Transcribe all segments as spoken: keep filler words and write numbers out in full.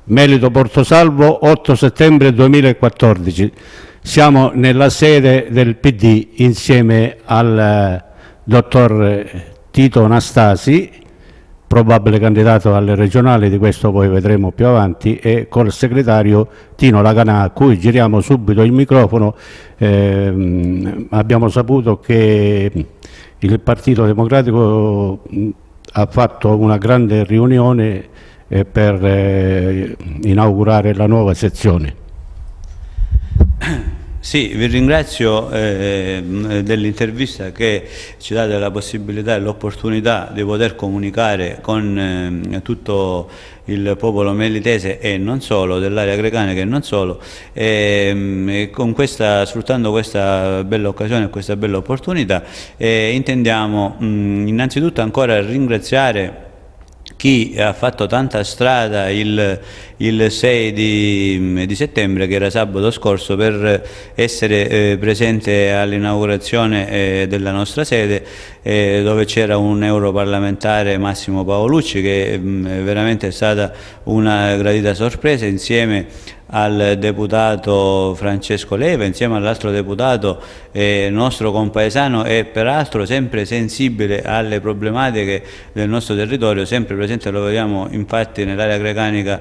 Melito Portosalvo, otto settembre duemilaquattordici. Siamo nella sede del P D insieme al eh, dottor Tito Anastasi, probabile candidato alle regionali, di questo poi vedremo più avanti, e col segretario Tino Laganà, a cui giriamo subito il microfono. Eh, abbiamo saputo che il Partito Democratico ha fatto una grande riunione eh, per eh, inaugurare la nuova sezione. Sì, vi ringrazio eh, dell'intervista che ci date la possibilità e l'opportunità di poter comunicare con eh, tutto il popolo melitese e non solo, dell'area grecanica e non solo, e, e con questa, sfruttando questa bella occasione e questa bella opportunità eh, intendiamo mh, innanzitutto ancora ringraziare chi ha fatto tanta strada il, il sei di, di settembre, che era sabato scorso, per essere eh, presente all'inaugurazione eh, della nostra sede, eh, dove c'era un europarlamentare, Massimo Paolucci, che mh, veramente è stata una gradita sorpresa, insieme al deputato Francesco Leva, insieme all'altro deputato eh, nostro compaesano e peraltro sempre sensibile alle problematiche del nostro territorio, sempre presente, lo vediamo infatti nell'area grecanica,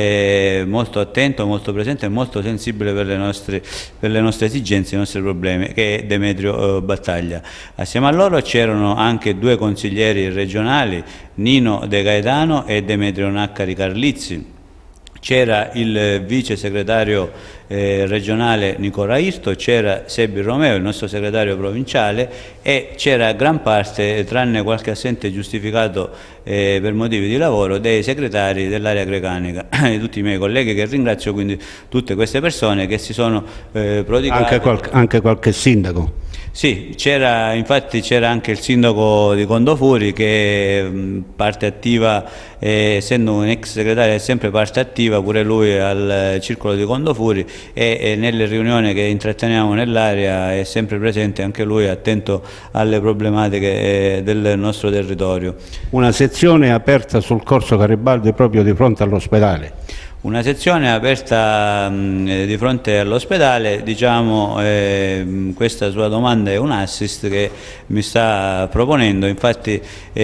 eh, molto attento, molto presente e molto sensibile per le nostre, per le nostre esigenze, i nostri problemi, che è Demetrio eh, Battaglia. Assieme a loro c'erano anche due consiglieri regionali, Nino De Gaetano e Demetrio Naccari Carlizzi. C'era il vice segretario eh, regionale Nicola Isto, c'era Sebi Romeo, il nostro segretario provinciale, e c'era gran parte, tranne qualche assente giustificato eh, per motivi di lavoro, dei segretari dell'area grecanica, di tutti i miei colleghi, che ringrazio, quindi tutte queste persone che si sono eh, prodigate. Anche qualche, anche qualche sindaco. Sì, c'era, infatti c'era anche il sindaco di Condofuri che mh, parte attiva, eh, essendo un ex segretario è sempre parte attiva pure lui al eh, circolo di Condofuri, e, e nelle riunioni che intratteniamo nell'area è sempre presente anche lui, attento alle problematiche eh, del nostro territorio. Una sezione aperta sul corso Garibaldi proprio di fronte all'ospedale. Una sezione aperta mh, di fronte all'ospedale, diciamo, eh, questa sua domanda è un assist che mi sta proponendo, infatti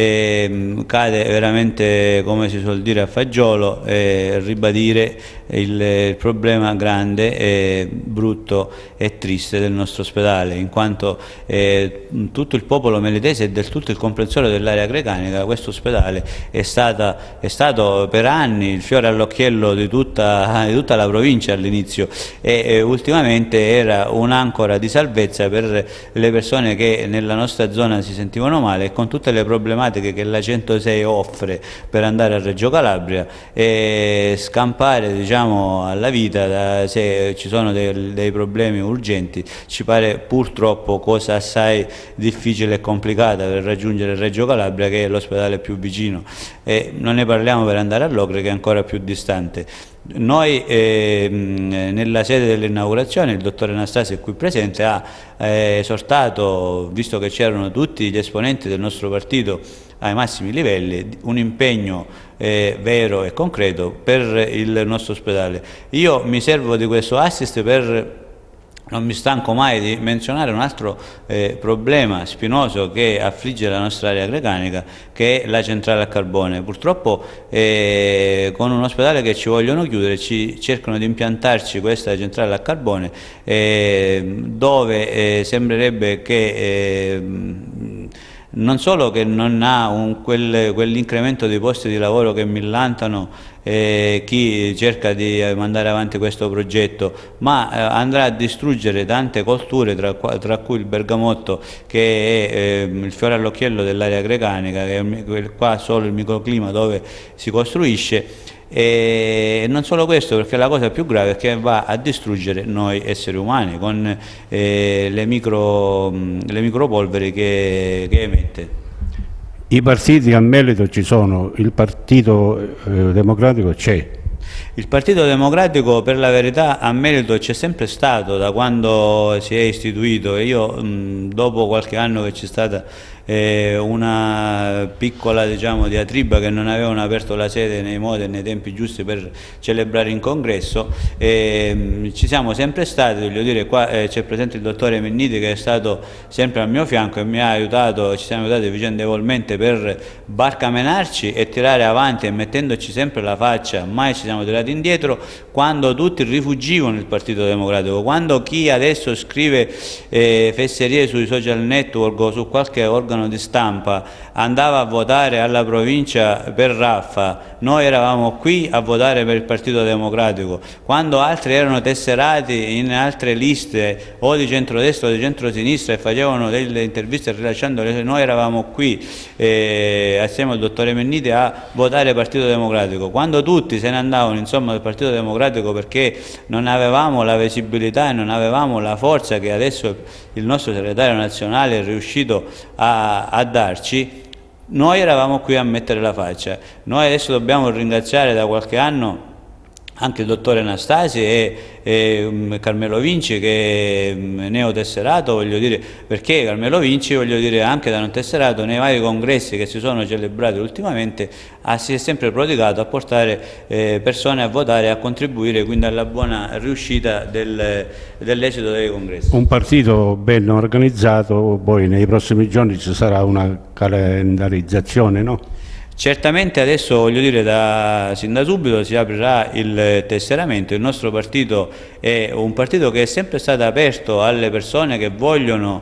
eh, cade veramente, come si suol dire, a fagiolo eh, ribadire il, il problema grande, e brutto e triste del nostro ospedale, in quanto eh, tutto il popolo melitese e del tutto il comprensorio dell'area grecanica, questo ospedale è, stata, è stato per anni il fiore all'occhiello di Tutta, di tutta la provincia all'inizio, e, e ultimamente era un'ancora di salvezza per le persone che nella nostra zona si sentivano male, e con tutte le problematiche che la centosei offre per andare a Reggio Calabria e scampare, diciamo, alla vita, da, se ci sono dei, dei problemi urgenti, ci pare purtroppo cosa assai difficile e complicata per raggiungere Reggio Calabria, che è l'ospedale più vicino, e non ne parliamo per andare a Locri, che è ancora più distante. Noi eh, nella sede dell'inaugurazione il dottore Anastasi, qui presente, ha eh, esortato, visto che c'erano tutti gli esponenti del nostro partito ai massimi livelli, un impegno eh, vero e concreto per il nostro ospedale. Io mi servo di questo assist per... Non mi stanco mai di menzionare un altro eh, problema spinoso che affligge la nostra area grecanica, che è la centrale a carbone. Purtroppo eh, con un ospedale che ci vogliono chiudere, ci cercano di impiantarci questa centrale a carbone eh, dove eh, sembrerebbe che eh, non solo che non ha un, quel, quell'incremento di posti di lavoro che millantano eh, chi cerca di mandare avanti questo progetto, ma eh, andrà a distruggere tante colture, tra, tra cui il bergamotto, che è eh, il fiore all'occhiello dell'area grecanica, che è qua solo il microclima dove si costruisce. E non solo questo, perché la cosa più grave è che va a distruggere noi esseri umani con eh, le, micro, le micropolveri che, che emette. I partiti a Melito ci sono, il Partito eh, Democratico c'è. Il Partito Democratico, per la verità, a Melito c'è sempre stato da quando si è istituito, e io mh, dopo qualche anno che c'è stata eh, una piccola, diciamo, diatriba che non avevano aperto la sede nei modi e nei tempi giusti per celebrare in congresso. Eh, ci siamo sempre stati, voglio dire, qua eh, c'è presente il dottore Menniti che è stato sempre al mio fianco e mi ha aiutato, ci siamo aiutati vicendevolmente per barcamenarci e tirare avanti, e mettendoci sempre la faccia, mai ci siamo tirati indietro quando tutti rifuggivano il Partito Democratico, quando chi adesso scrive eh, fesserie sui social network o su qualche organo di stampa andava a votare alla provincia per Raffa, noi eravamo qui a votare per il Partito Democratico, quando altri erano tesserati in altre liste o di centrodestra o di centrosinistra e facevano delle interviste rilasciandole, noi eravamo qui eh, assieme al dottore Menniti a votare Partito Democratico, quando tutti se ne andavano insomma dal Partito Democratico perché non avevamo la visibilità e non avevamo la forza che adesso il nostro segretario nazionale è riuscito a, a darci, noi eravamo qui a mettere la faccia. Noi adesso dobbiamo ringraziare da qualche anno anche il dottore Anastasi e, e um, Carmelo Vinci che è um, neotesserato, voglio dire, perché Carmelo Vinci, voglio dire, anche da non tesserato, nei vari congressi che si sono celebrati ultimamente ha, si è sempre prodigato a portare eh, persone a votare e a contribuire quindi alla buona riuscita del, dell'esito dei congressi. Un partito ben organizzato, poi nei prossimi giorni ci sarà una calendarizzazione, no? Certamente adesso, voglio dire, da, sin da subito si aprirà il tesseramento. Il nostro partito è un partito che è sempre stato aperto alle persone che vogliono,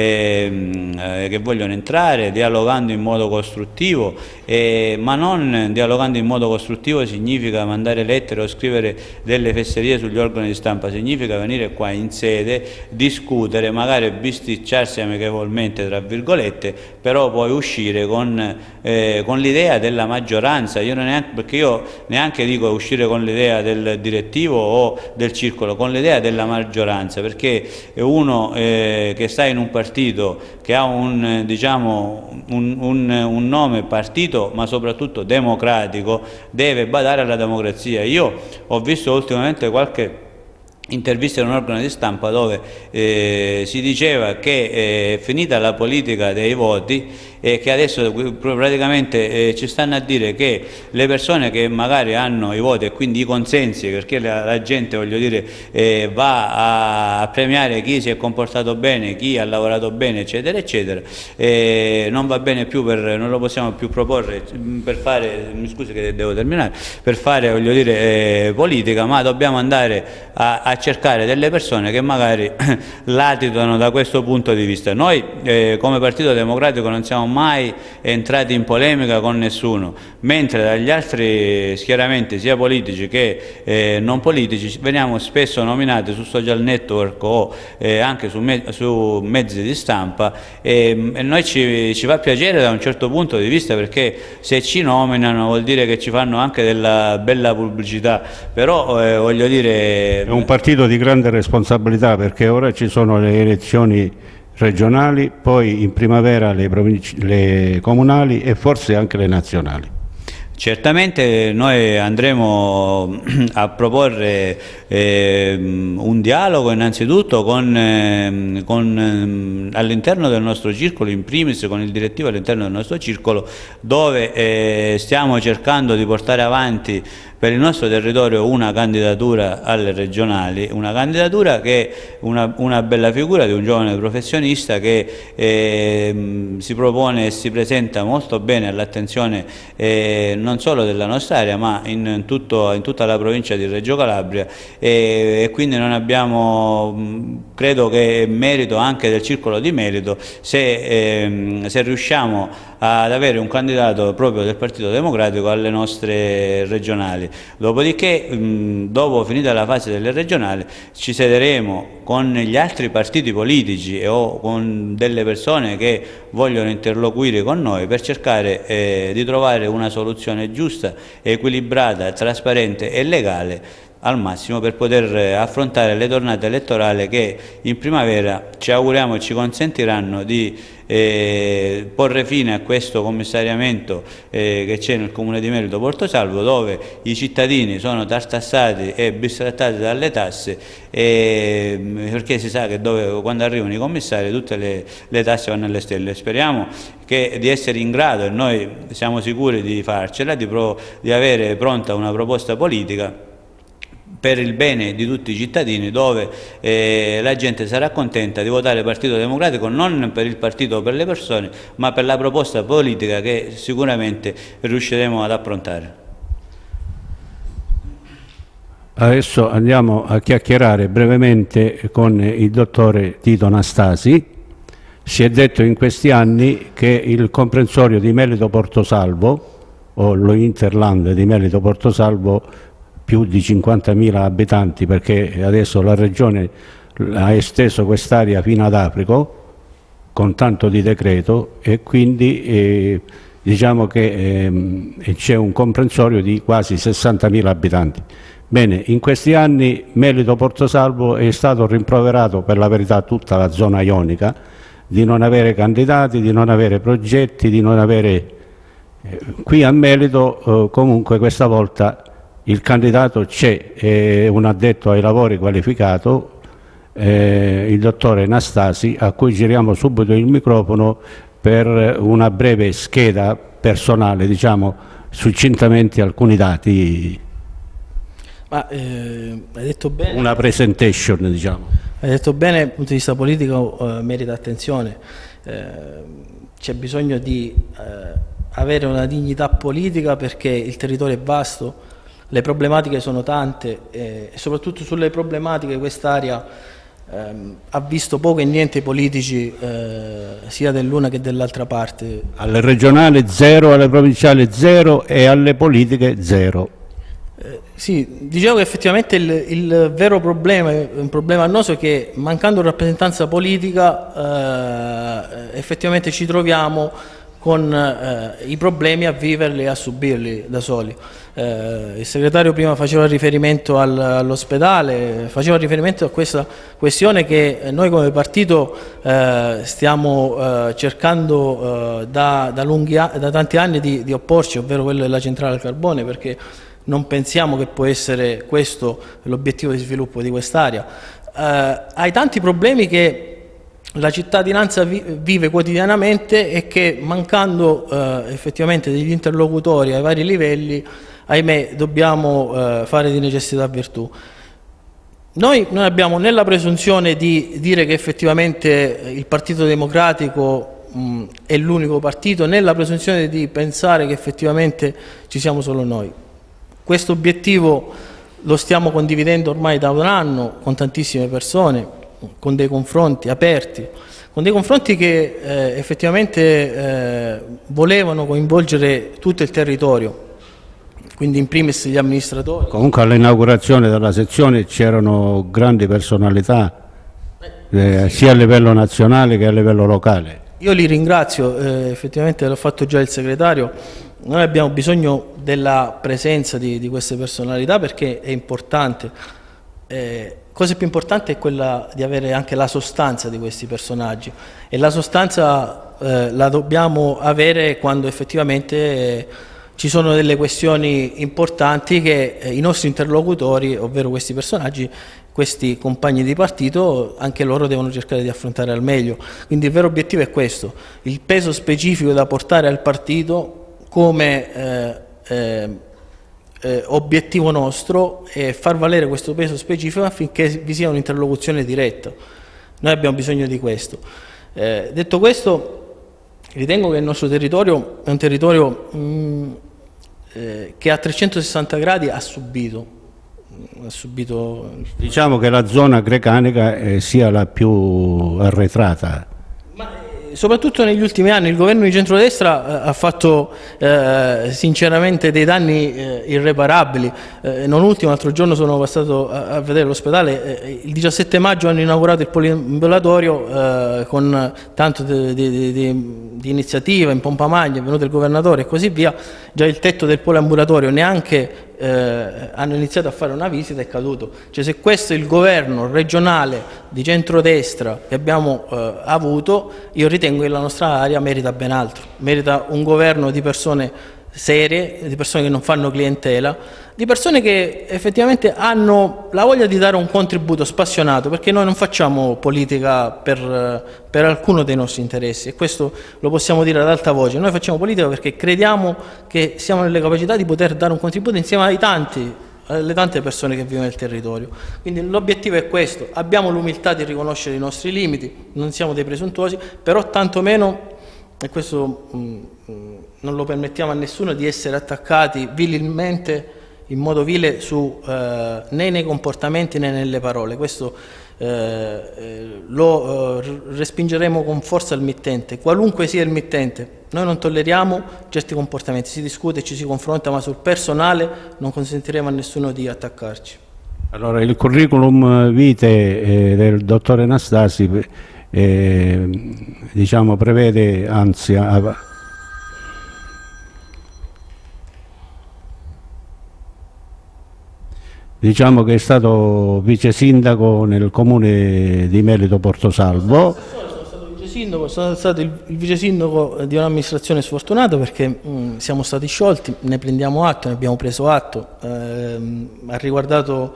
eh, che vogliono entrare, dialogando in modo costruttivo, eh, ma non dialogando in modo costruttivo significa mandare lettere o scrivere delle fesserie sugli organi di stampa, significa venire qua in sede, discutere, magari bisticciarsi amichevolmente, tra virgolette, però poi uscire con, eh, con l'idea della maggioranza. Io non neanche, perché io neanche dico uscire con l'idea del direttivo o del circolo, con l'idea della maggioranza, perché uno eh, che sta in un partito che ha un, diciamo, un, un, un nome partito ma soprattutto democratico deve badare alla democrazia. Io ho visto ultimamente qualche intervista in un organo di stampa dove eh, si diceva che è finita la politica dei voti e che adesso praticamente eh, ci stanno a dire che le persone che magari hanno i voti e quindi i consensi, perché la, la gente, voglio dire, eh, va a, a premiare chi si è comportato bene, chi ha lavorato bene, eccetera eccetera, eh, non va bene più, per, non lo possiamo più proporre per fare, mi scusi che devo terminare, per fare, voglio dire, eh, politica, ma dobbiamo andare a, a cercare delle persone che magari latitano da questo punto di vista. Noi eh, come Partito Democratico non siamo mai entrati in polemica con nessuno, mentre dagli altri schieramenti sia politici che eh, non politici veniamo spesso nominati su social network o eh, anche su, me su mezzi di stampa e, e noi ci, ci fa piacere da un certo punto di vista, perché se ci nominano vuol dire che ci fanno anche della bella pubblicità, però eh, voglio dire... È un partito di grande responsabilità, perché ora ci sono le elezioni regionali, poi in primavera le, le comunali e forse anche le nazionali. Certamente noi andremo a proporre eh, un dialogo innanzitutto con, eh, con, eh, all'interno del nostro circolo, in primis con il direttivo all'interno del nostro circolo, dove eh, stiamo cercando di portare avanti per il nostro territorio una candidatura alle regionali, una candidatura che è una, una bella figura di un giovane professionista che eh, si propone e si presenta molto bene all'attenzione eh, non solo della nostra area ma in, tutto, in tutta la provincia di Reggio Calabria e, e quindi non abbiamo, credo che è merito anche del circolo di merito se, eh, se riusciamo ad avere un candidato proprio del Partito Democratico alle nostre regionali. Dopodiché, mh, dopo finita la fase delle regionali, ci sederemo con gli altri partiti politici o con delle persone che vogliono interloquire con noi per cercare eh, di trovare una soluzione giusta, equilibrata, trasparente e legale al massimo per poter affrontare le tornate elettorali che in primavera ci auguriamo e ci consentiranno di eh, porre fine a questo commissariamento eh, che c'è nel comune di Melito Portosalvo, dove i cittadini sono tartassati e bistrattati dalle tasse, eh, perché si sa che dove, quando arrivano i commissari tutte le, le tasse vanno alle stelle. Speriamo che, di essere in grado, e noi siamo sicuri di farcela, di, pro, di avere pronta una proposta politica per il bene di tutti i cittadini, dove eh, la gente sarà contenta di votare il Partito Democratico non per il partito o per le persone, ma per la proposta politica che sicuramente riusciremo ad approntare. Adesso andiamo a chiacchierare brevemente con il dottore Tito Nastasi. Si è detto in questi anni che il comprensorio di Melito Portosalvo, o lo Interland di Melito Portosalvo, più di cinquantamila abitanti, perché adesso la Regione ha esteso quest'area fino ad Aprico con tanto di decreto, e quindi eh, diciamo che eh, c'è un comprensorio di quasi sessantamila abitanti. Bene, in questi anni Melito Portosalvo è stato rimproverato, per la verità tutta la zona ionica, di non avere candidati, di non avere progetti, di non avere... Eh, qui a Melito eh, comunque questa volta il candidato c'è, è un addetto ai lavori qualificato, eh, il dottore Nastasi, a cui giriamo subito il microfono per una breve scheda personale, diciamo succintamente alcuni dati. Ma, eh, hai detto bene, una presentation, diciamo. Hai detto bene, dal punto di vista politico eh, merita attenzione, eh, c'è bisogno di eh, avere una dignità politica, perché il territorio è vasto, le problematiche sono tante eh, e soprattutto sulle problematiche quest'area ehm, ha visto poco e niente i politici eh, sia dell'una che dell'altra parte. Alle regionali zero, alle provinciali zero e alle politiche zero. Eh, sì, dicevo che effettivamente il, il vero problema, un problema annoso, è che mancando rappresentanza politica eh, effettivamente ci troviamo con eh, i problemi a viverli e a subirli da soli. Eh, il segretario prima faceva riferimento al, all'ospedale, faceva riferimento a questa questione che noi come partito eh, stiamo eh, cercando eh, da, da, lunghi, da tanti anni di, di opporci, ovvero quello della centrale al carbone, perché non pensiamo che può essere questo l'obiettivo di sviluppo di quest'area. Eh, hai tanti problemi che la cittadinanza vive quotidianamente e che, mancando eh, effettivamente degli interlocutori ai vari livelli, ahimè, dobbiamo eh, fare di necessità virtù. Noi non abbiamo né la presunzione di dire che effettivamente il Partito Democratico mh, è l'unico partito, né la presunzione di pensare che effettivamente ci siamo solo noi. Questo obiettivo lo stiamo condividendo ormai da un anno con tantissime persone, con dei confronti aperti, con dei confronti che eh, effettivamente eh, volevano coinvolgere tutto il territorio, quindi in primis gli amministratori. Comunque all'inaugurazione della sezione c'erano grandi personalità, eh, sia a livello nazionale che a livello locale. Io li ringrazio, eh, effettivamente l'ha fatto già il segretario. Noi abbiamo bisogno della presenza di, di queste personalità, perché è importante. Eh, cosa più importante è quella di avere anche la sostanza di questi personaggi, e la sostanza eh, la dobbiamo avere quando effettivamente eh, ci sono delle questioni importanti che eh, i nostri interlocutori, ovvero questi personaggi, questi compagni di partito, anche loro devono cercare di affrontare al meglio. Quindi il vero obiettivo è questo: il peso specifico da portare al partito come eh, eh, Eh, obiettivo nostro è far valere questo peso specifico affinché vi sia un'interlocuzione diretta. Noi abbiamo bisogno di questo. Eh, detto questo, ritengo che il nostro territorio è un territorio mh, eh, che a trecentosessanta gradi ha subito, ha subito... Diciamo che la zona grecanica eh, sia la più arretrata. Soprattutto negli ultimi anni il governo di centrodestra eh, ha fatto eh, sinceramente dei danni eh, irreparabili. Eh, non ultimo, l'altro giorno sono passato a, a vedere l'ospedale, eh, il diciassette maggio hanno inaugurato il poliambulatorio eh, con tanto di, di, di, di iniziativa, in pompa magna, è venuto il governatore e così via. Già il tetto del poliambulatorio neanche eh, hanno iniziato a fare una visita è caduto. Cioè, se questo è il governo regionale di centrodestra che abbiamo eh, avuto, io ritengo che la nostra area merita ben altro, merita un governo di persone serie, di persone che non fanno clientela, di persone che effettivamente hanno la voglia di dare un contributo spassionato, perché noi non facciamo politica per, per alcuno dei nostri interessi, e questo lo possiamo dire ad alta voce. Noi facciamo politica perché crediamo che siamo nelle capacità di poter dare un contributo insieme ai tanti, alle tante persone che vivono nel territorio. Quindi l'obiettivo è questo: abbiamo l'umiltà di riconoscere i nostri limiti, non siamo dei presuntuosi, però tantomeno, e questo mh, non lo permettiamo a nessuno, di essere attaccati vilmente, in modo vile, su, eh, né nei comportamenti né nelle parole. Questo eh, eh, lo eh, respingeremo con forza al mittente, qualunque sia il mittente. Noi non tolleriamo certi comportamenti, si discute, ci si confronta, ma sul personale non consentiremo a nessuno di attaccarci. Allora, il curriculum vitae eh, del dottore Anastasi eh, diciamo, prevede, anzi, a, diciamo che è stato vice sindaco nel comune di Melito Portosalvo. Sono stato vice sindaco, sono stato il, il vice sindaco di un'amministrazione sfortunata, perché mh, siamo stati sciolti, ne prendiamo atto, ne abbiamo preso atto, ehm, ha riguardato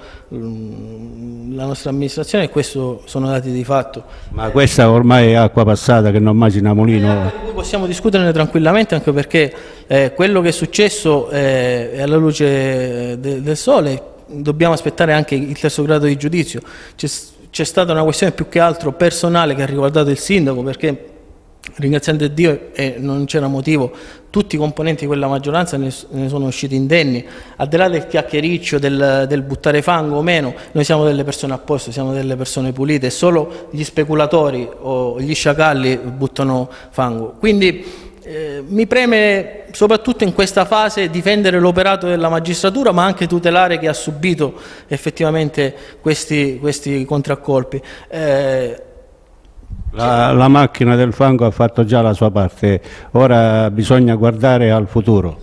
mh, la nostra amministrazione, e questo sono dati di fatto. Ma questa ormai è acqua passata, che non macina mulino. Eh, possiamo discuterne tranquillamente, anche perché eh, quello che è successo eh, è alla luce de, del sole. Dobbiamo aspettare anche il terzo grado di giudizio. C'è stata una questione più che altro personale che ha riguardato il sindaco, perché, ringraziando Dio, e non c'era motivo, tutti i componenti di quella maggioranza ne, ne sono usciti indenni. Al di là del chiacchiericcio, del, del buttare fango o meno, noi siamo delle persone a posto, siamo delle persone pulite, e solo gli speculatori o gli sciacalli buttano fango. Quindi Eh, mi preme soprattutto in questa fase difendere l'operato della magistratura, ma anche tutelare chi ha subito effettivamente questi, questi contraccolpi. Eh, la, la macchina del fango ha fatto già la sua parte, ora bisogna guardare al futuro.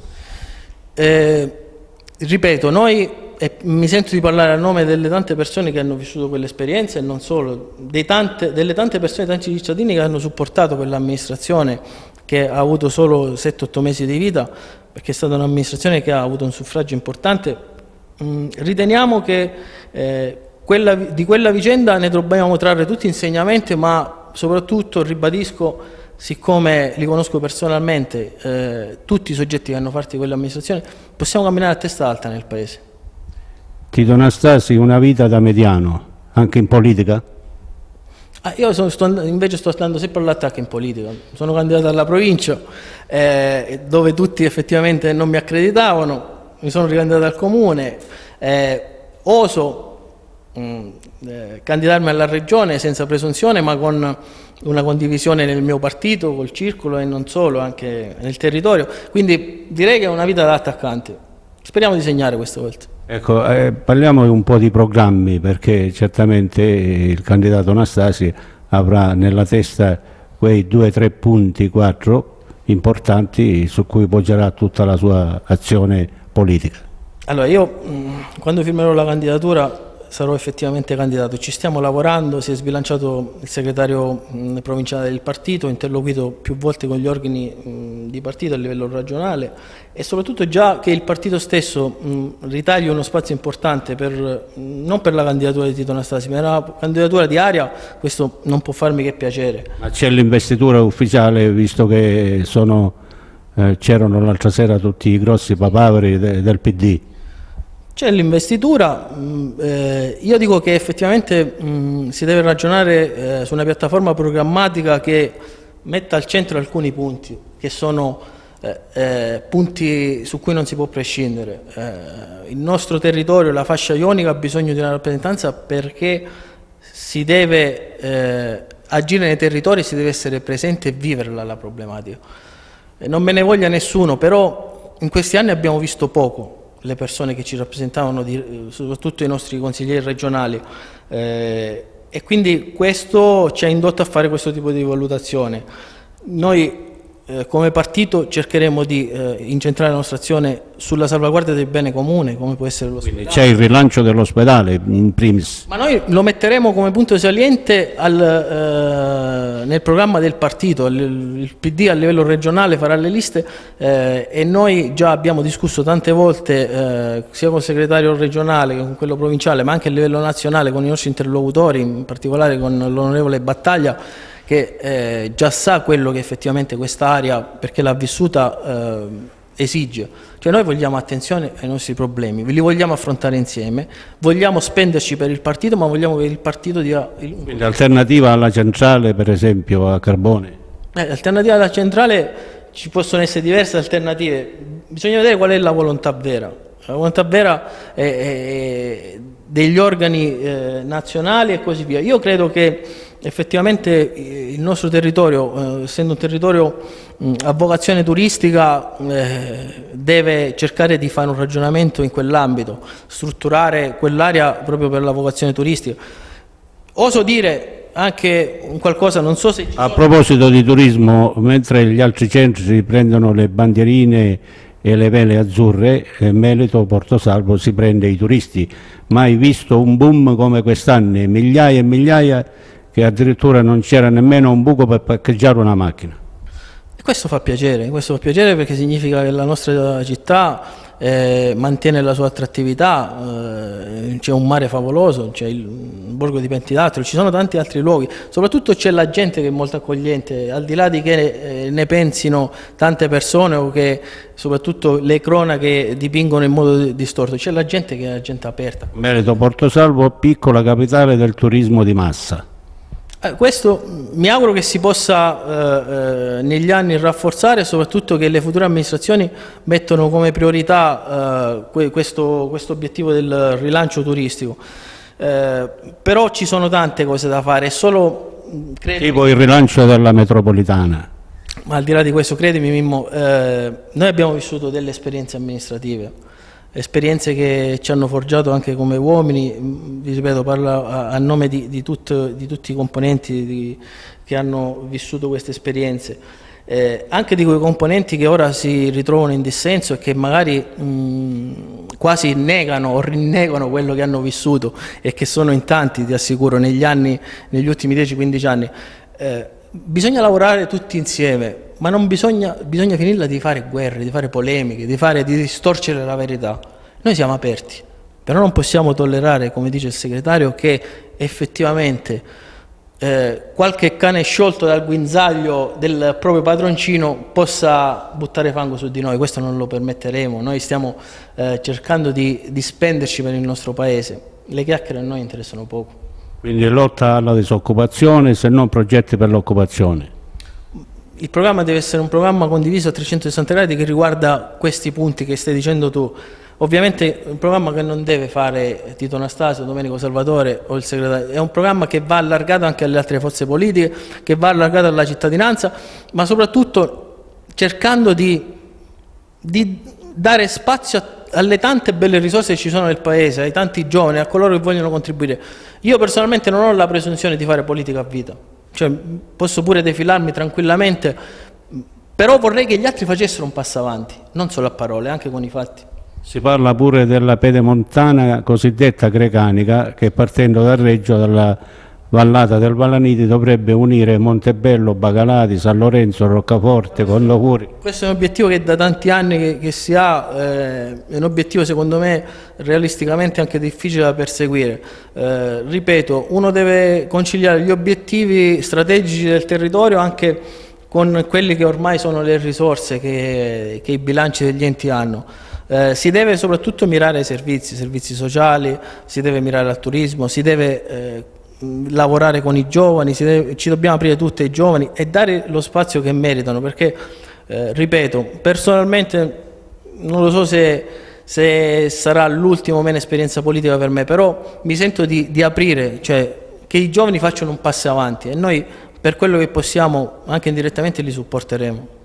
Eh, ripeto, noi, e mi sento di parlare a nome delle tante persone che hanno vissuto quell'esperienza, e non solo, dei tante, delle tante persone, tanti cittadini che hanno supportato quell'amministrazione, che ha avuto solo sette otto mesi di vita, perché è stata un'amministrazione che ha avuto un suffragio importante. Mm, riteniamo che eh, quella, di quella vicenda ne dobbiamo trarre tutti insegnamenti, ma soprattutto, ribadisco, siccome li conosco personalmente, eh, tutti i soggetti che hanno fatto di quell'amministrazione, possiamo camminare a testa alta nel Paese. Tito Anastasi, una vita da mediano, anche in politica? Ah, io sono, sto, invece sto andando sempre all'attacco in politica. Sono candidato alla provincia, eh, dove tutti effettivamente non mi accreditavano, mi sono ricandidato al comune, eh, oso mh, eh, candidarmi alla regione senza presunzione, ma con una condivisione nel mio partito, col circolo, e non solo, anche nel territorio. Quindi direi che è una vita da attaccante. Speriamo di segnare questa volta. Ecco, eh, parliamo un po' di programmi, perché certamente il candidato Anastasi avrà nella testa quei due, tre punti, quattro importanti su cui poggerà tutta la sua azione politica. Allora, io mh, quando firmerò la candidatura sarò effettivamente candidato. Ci stiamo lavorando, si è sbilanciato il segretario mh, provinciale del partito, ho interloquito più volte con gli organi mh, di partito a livello regionale, e soprattutto già che il partito stesso mh, ritagli uno spazio importante per, mh, non per la candidatura di Tito Anastasi, ma la candidatura di area, questo non può farmi che piacere. Ma c'è l'investitura ufficiale, visto che sono, eh, c'erano l'altra sera tutti i grossi papaveri de, del P D? C'è l'investitura, eh, io dico che effettivamente mh, si deve ragionare eh, su una piattaforma programmatica che metta al centro alcuni punti, che sono eh, eh, punti su cui non si può prescindere. Eh, il nostro territorio, la fascia ionica, ha bisogno di una rappresentanza, perché si deve eh, agire nei territori, si deve essere presente e viverla la problematica. E non me ne voglia nessuno, però in questi anni abbiamo visto poco le persone che ci rappresentavano, di, soprattutto i nostri consiglieri regionali, eh, e quindi questo ci ha indotto a fare questo tipo di valutazione. Noi eh, come partito cercheremo di eh, incentrare la nostra azione sulla salvaguardia del bene comune, come può essere l'ospedale. C'è il rilancio dell'ospedale in primis. Ma noi lo metteremo come punto saliente al, eh, nel programma del partito. Il, il P D a livello regionale farà le liste eh, e noi già abbiamo discusso tante volte eh, sia con il segretario regionale che con quello provinciale, ma anche a livello nazionale con i nostri interlocutori, in particolare con l'onorevole Battaglia, che eh, già sa quello che effettivamente quest'area, perché l'ha vissuta, eh, esige. Cioè noi vogliamo attenzione ai nostri problemi, li vogliamo affrontare insieme, vogliamo spenderci per il partito, ma vogliamo che il partito dia... Il... Quindi alternativa alla centrale, per esempio, a carbone? Eh, alternativa alla centrale, ci possono essere diverse alternative, bisogna vedere qual è la volontà vera. La volontà vera è, è degli organi eh, nazionali e così via. Io credo che effettivamente il nostro territorio, eh, essendo un territorio mh, a vocazione turistica, eh, deve cercare di fare un ragionamento in quell'ambito, strutturare quell'area proprio per la vocazione turistica. Oso dire anche un qualcosa, non so se... A proposito di turismo, mentre gli altri centri prendono le bandierine e le vele azzurre, eh, Meleto Portosalvo si prende i turisti. Mai visto un boom come quest'anno, migliaia e migliaia, che addirittura non c'era nemmeno un buco per parcheggiare una macchina. E questo fa piacere, questo fa piacere perché significa che la nostra città eh, mantiene la sua attrattività, eh, c'è un mare favoloso, c'è il borgo di Pentidatrio, ci sono tanti altri luoghi, soprattutto c'è la gente che è molto accogliente, al di là di che eh, ne pensino tante persone o che soprattutto le cronache dipingono in modo distorto, c'è la gente che è la gente aperta. Meleto Portosalvo, piccola capitale del turismo di massa. Eh, questo mi auguro che si possa eh, eh, negli anni rafforzare, soprattutto che le future amministrazioni mettono come priorità eh, questo, questo obiettivo del rilancio turistico. Eh, però ci sono tante cose da fare, solo credo, tipo il rilancio della metropolitana. Ma al di là di questo, credimi Mimmo, eh, noi abbiamo vissuto delle esperienze amministrative, esperienze che ci hanno forgiato anche come uomini, vi ripeto, parlo a, a nome di, di, tut, di tutti i componenti di, che hanno vissuto queste esperienze, eh, anche di quei componenti che ora si ritrovano in dissenso e che magari mh, quasi negano o rinnegano quello che hanno vissuto e che sono in tanti, ti assicuro, negli anni, negli ultimi dieci quindici anni. Eh, bisogna lavorare tutti insieme, ma non bisogna, bisogna finirla di fare guerre, di fare polemiche, di, fare, di distorcere la verità. Noi siamo aperti, però non possiamo tollerare, come dice il segretario, che effettivamente eh, qualche cane sciolto dal guinzaglio del proprio padroncino possa buttare fango su di noi. Questo non lo permetteremo. Noi stiamo eh, cercando di, di spenderci per il nostro paese. Le chiacchiere a noi interessano poco. Quindi lotta alla disoccupazione, se non progetti per l'occupazione. Il programma deve essere un programma condiviso a trecentosessanta gradi che riguarda questi punti che stai dicendo tu. Ovviamente è un programma che non deve fare Tito Anastasio, Domenico Salvatore o il segretario, è un programma che va allargato anche alle altre forze politiche, che va allargato alla cittadinanza, ma soprattutto cercando di, di dare spazio a alle tante belle risorse che ci sono nel paese, ai tanti giovani, a coloro che vogliono contribuire. Io personalmente non ho la presunzione di fare politica a vita, cioè posso pure defilarmi tranquillamente, però vorrei che gli altri facessero un passo avanti, non solo a parole, anche con i fatti. Si parla pure della pedemontana cosiddetta grecanica che partendo dal Reggio, dalla vallata del Vallaniti, dovrebbe unire Montebello, Bacalati, San Lorenzo, Roccaforte, Condocuri. Questo è un obiettivo che da tanti anni che, che si ha, eh, è un obiettivo secondo me realisticamente anche difficile da perseguire. Eh, ripeto, uno deve conciliare gli obiettivi strategici del territorio anche con quelli che ormai sono le risorse che, che i bilanci degli enti hanno. Eh, si deve soprattutto mirare ai servizi, servizi sociali, si deve mirare al turismo, si deve eh, lavorare con i giovani, si deve, ci dobbiamo aprire tutti ai giovani e dare lo spazio che meritano, perché, eh, ripeto, personalmente non lo so se, se sarà l'ultima mia esperienza politica per me, però mi sento di, di aprire, cioè che i giovani facciano un passo avanti e noi per quello che possiamo anche indirettamente li supporteremo.